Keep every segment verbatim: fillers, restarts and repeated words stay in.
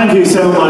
Thank you so much.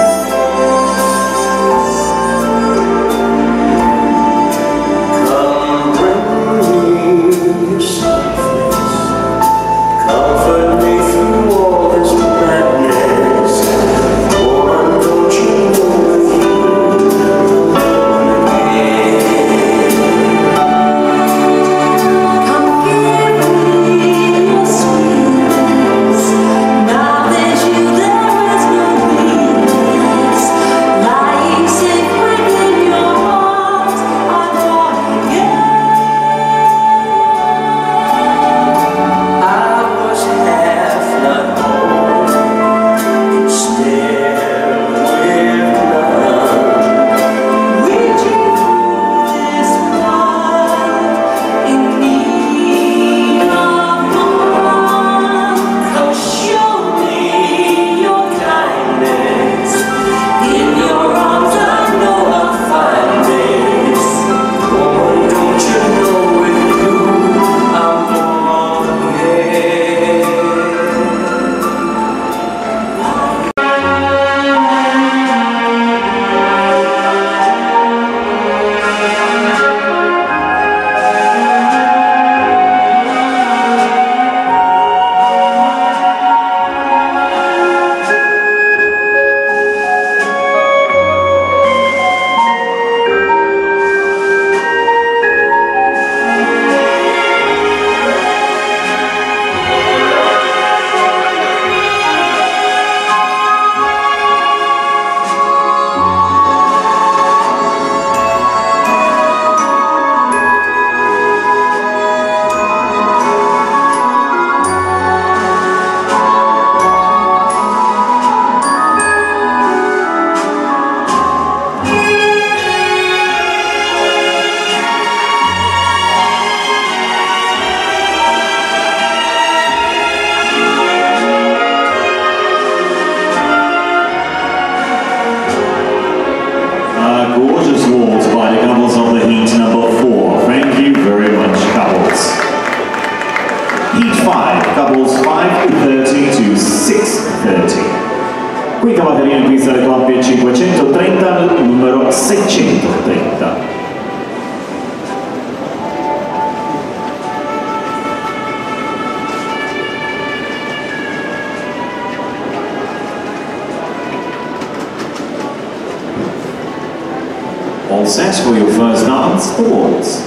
Gorgeous waltz by the couples of the heat number four. Thank you very much, couples. Heat five, couples five thirty to six thirty. Quinta batteria in pista le coppie cinquecentotrenta, numero seicentotrenta. All set for your first dance, the waltz.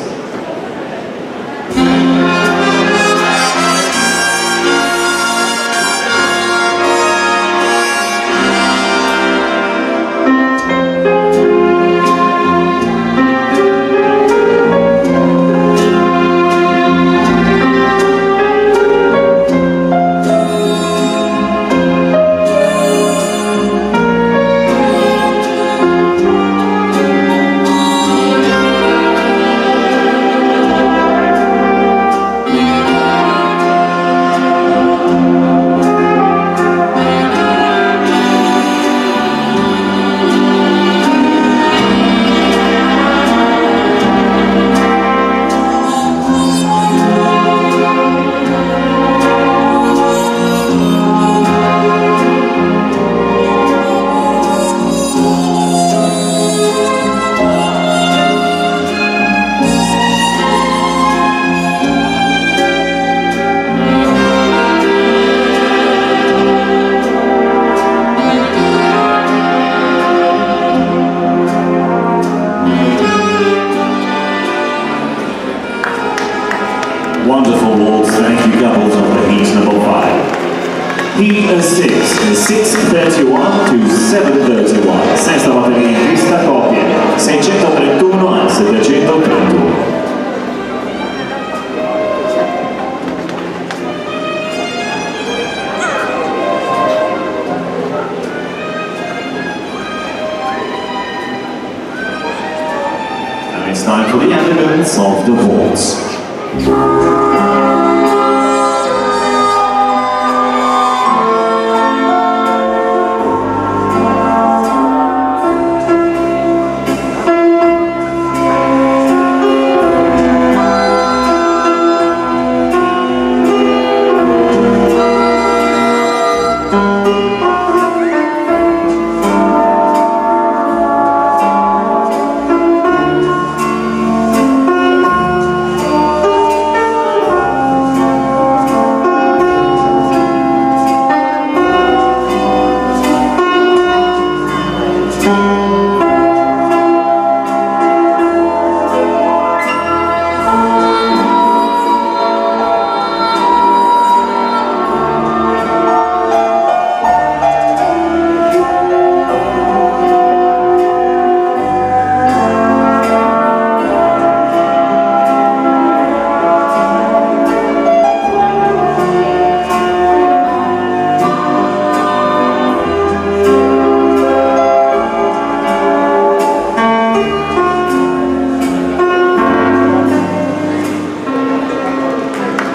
Wonderful waltz, thank you couples of the heat number five. Heat six, six thirty-one to seven thirty-one. Sesta batteria in pista, coppie seicentotrentuno e settecentotrentuno. Now it's time for the elegance of the waltz.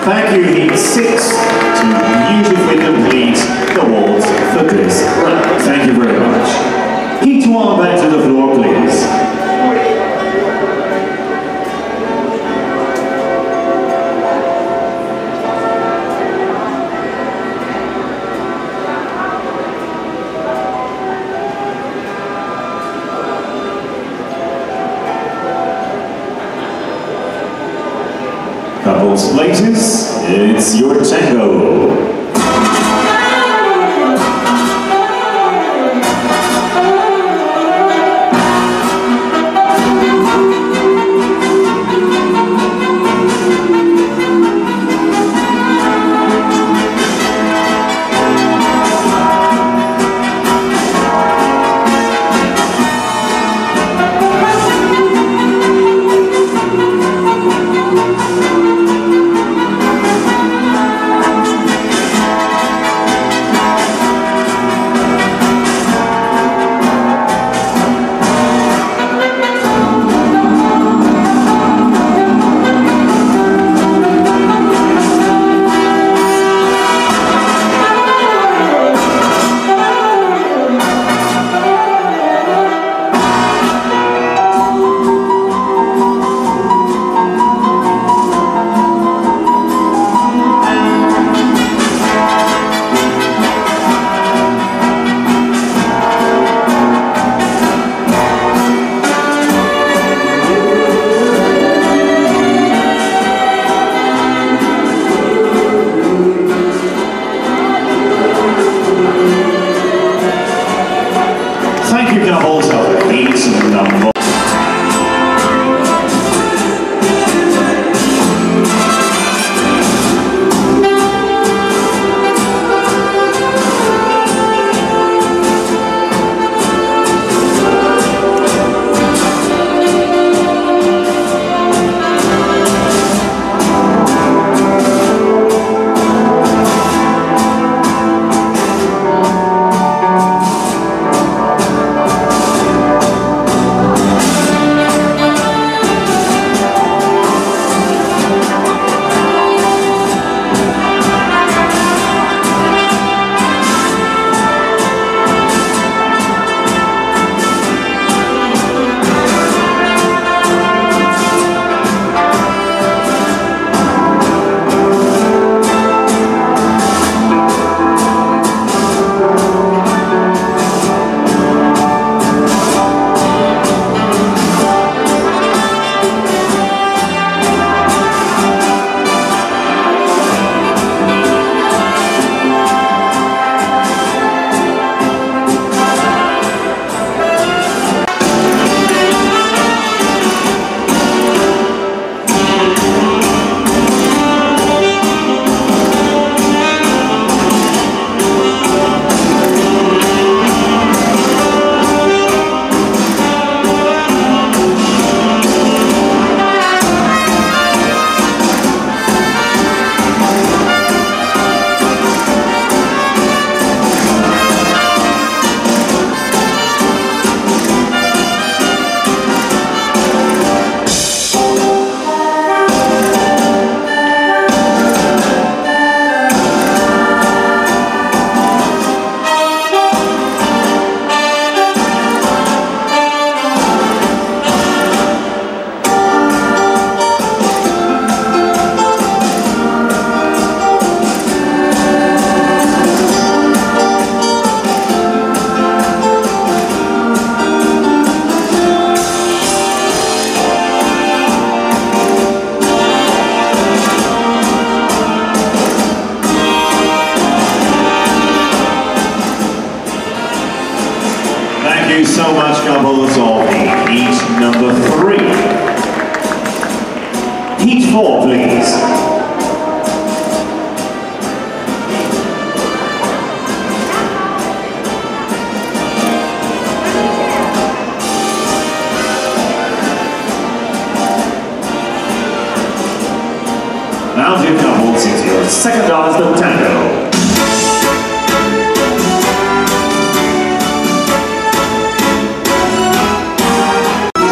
Thank you, Heat six, to beautifully complete the waltz for this round. Thank you very much. Heat one, back to the floor, please. Couples, ladies, it's your tango. Thank you, couples, of Heat number. Thank you so much, couples of Heat number three. Heat four, please. Now, dear couples, it's your second dance of tango.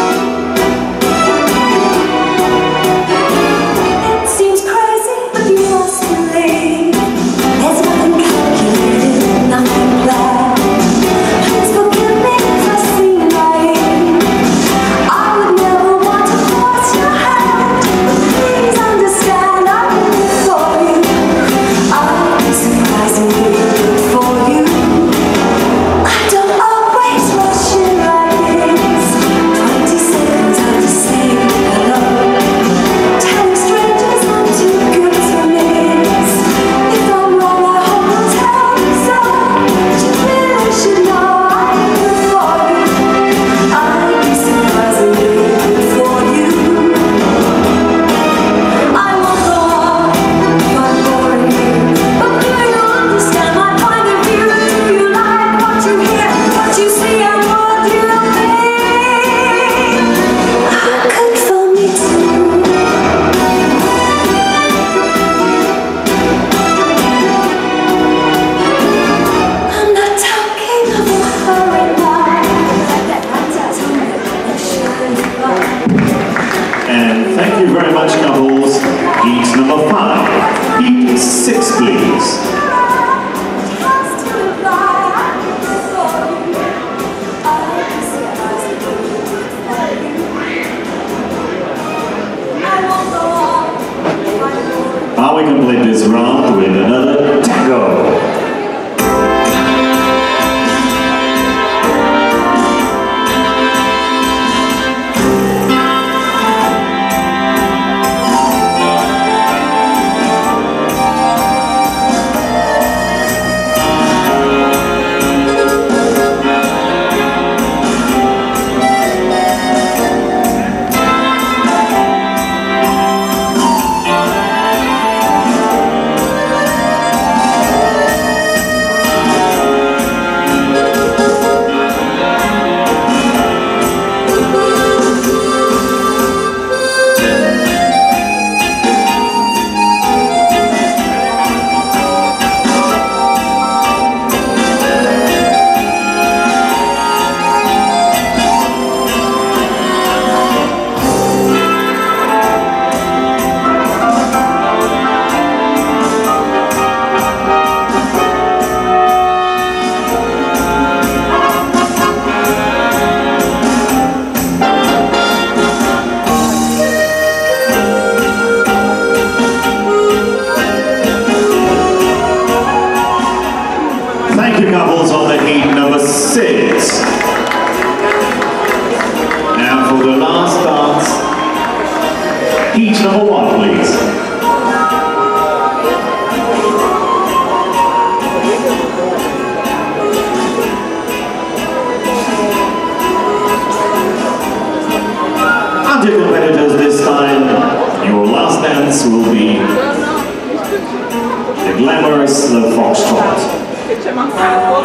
Seems crazy, but you five. Heat six, please. Now we complete this round with another tango. Couples on the heat number six. Now for the last dance, heat number one, please. And your competitors this time, your last dance will be the glamorous slow foxtrot. C'è mancato.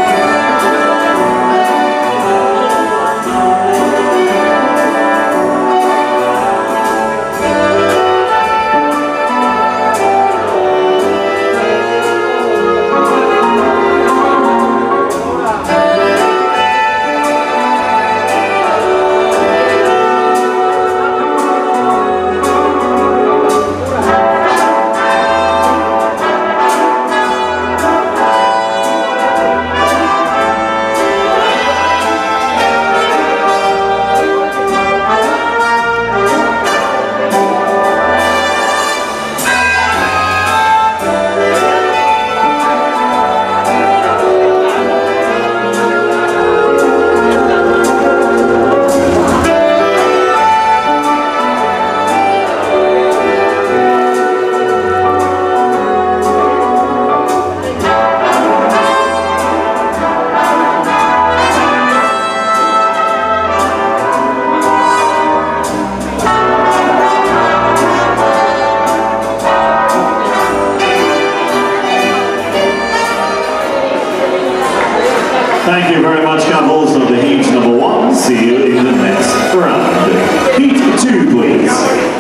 Thank you very much, couples of the heat number one. See you in the next round. Heat two, please.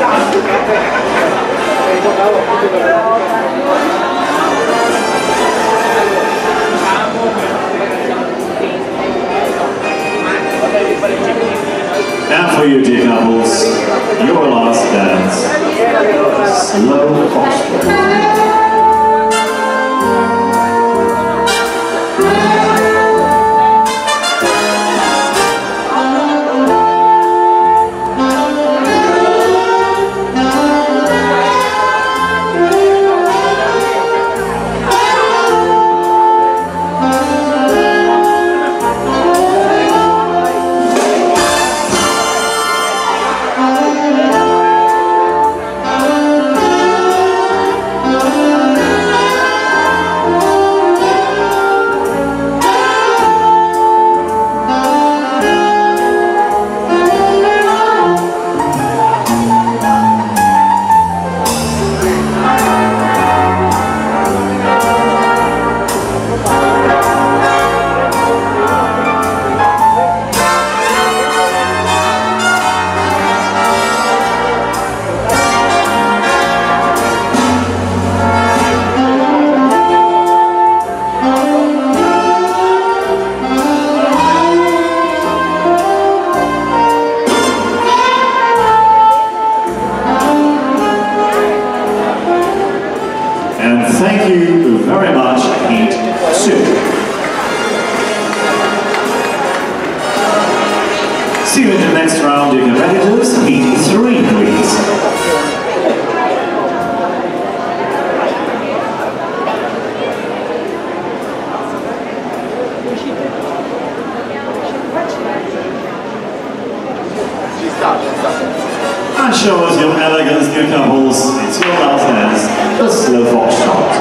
Now for you, dear couples, your last dance, slow foxtrot. Oh, Thank you very much, Heat two. See you in the next round, dear competitors. Heat three, please. And show us your elegance, dear couples. It's your last dance, the slow foxtrot.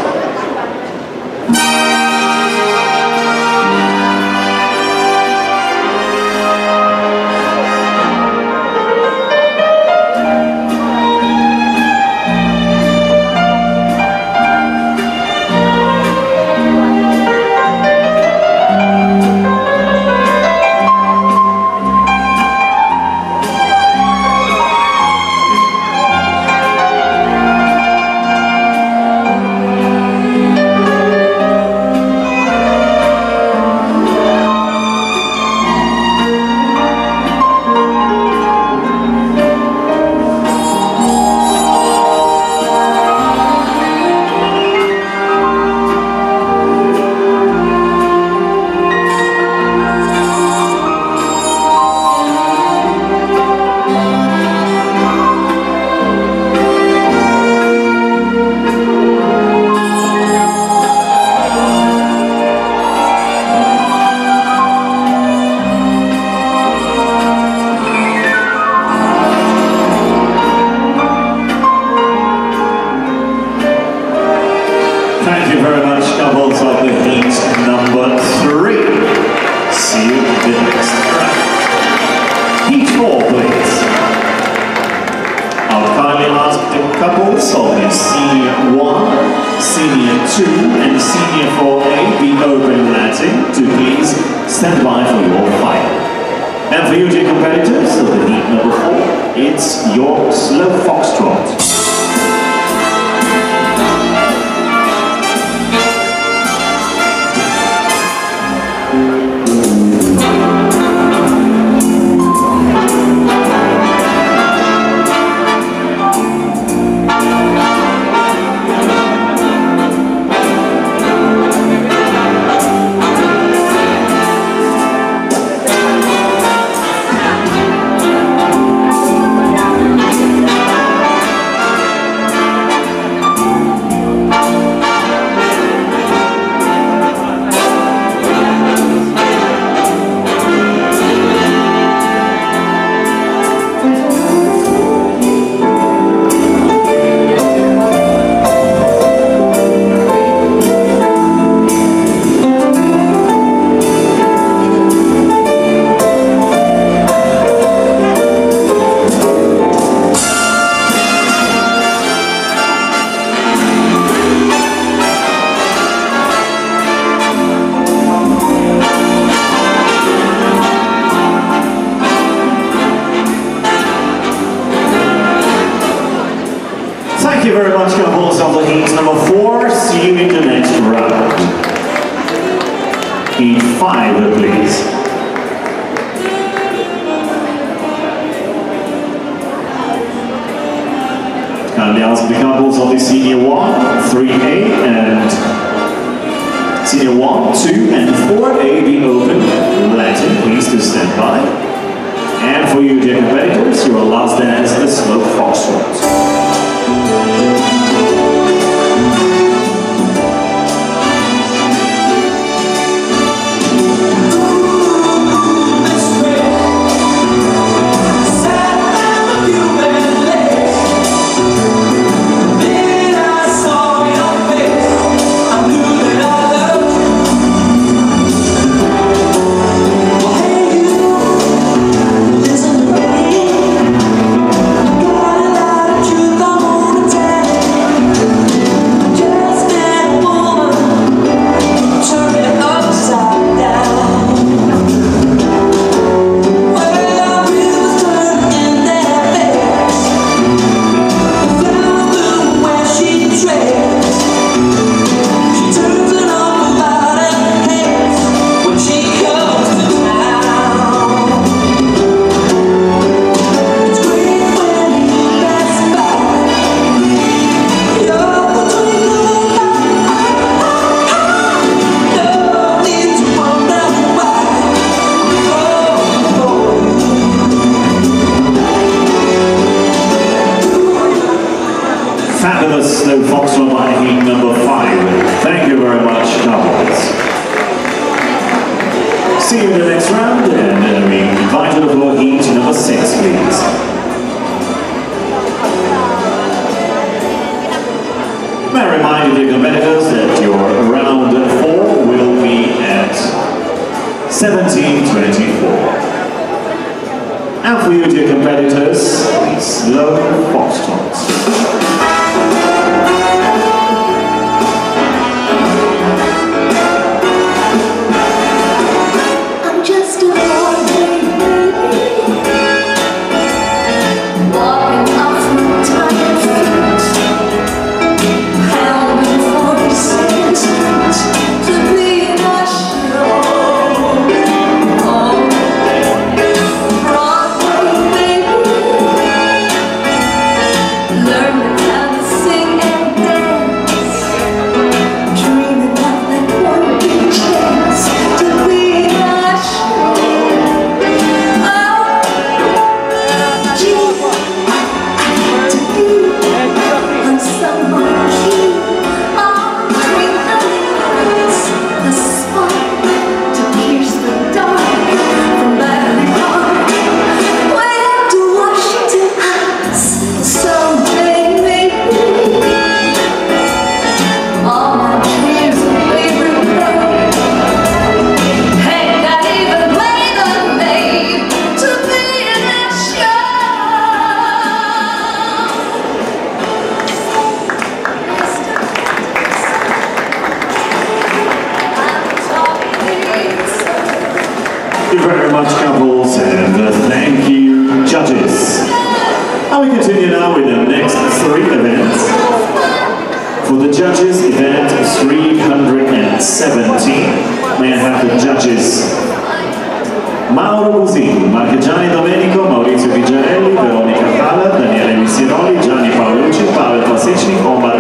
Thank you very much, couples of the heat number three. See you in the next round. Heat four, please. I'll kindly ask the couples of the Senior one, Senior two, and Senior four A be open Latin to please stand by for your fight. And for you, dear competitors of the heat number four, it's your slow foxtrot. Thank you very much, couples of the heat number four. See you in the next round. Heat five, please. Kindly ask the couples of the Senior one, three A, and Senior one, two, and four A be open. Latin, please to stand by. And for you, dear competitors, your last dance, the slow foxtrot. Got a lot of truth I wanna tell. over heat number five. Thank you very much, couples. See you in the next round, and uh, we invite you to the floor heat number six, please. May I remind you, dear competitors, that your round four will be at seventeen twenty-four. And for you, dear competitors, the slow foxtrot. Thank you very much, couples, and uh, thank you, judges. And we continue now with the next three events. For the judges, event three hundred seventeen, may I have the judges? Mauro Busini, Marchegiani Domenico, Maurizio Vigiarelli, Veronica Pala, Daniele Misiroli, Gianni Paolucci, Pavel Pasicnik, Omar